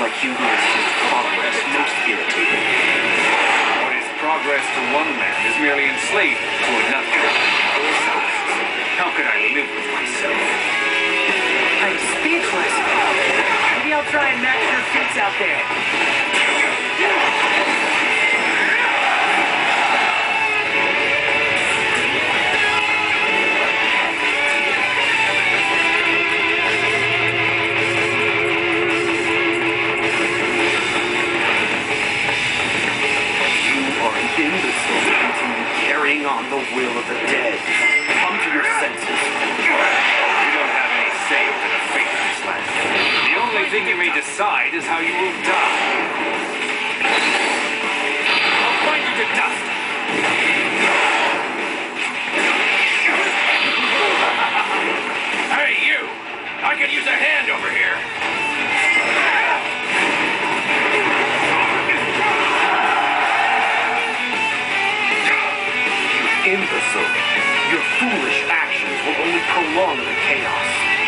like you who insist progress most irritating. What is progress to one man is merely enslavement to another. Besides, how could I live with myself? I'm speechless. Maybe I'll try and match your feats out there. Carrying on the will of the dead. Come to your senses. You don't have any say over the fate of this land. The only thing you may decide is how you will die. I'll grind you to dust. Hey, you! I could use a hand over here. Imbecile. Your foolish actions will only prolong the chaos.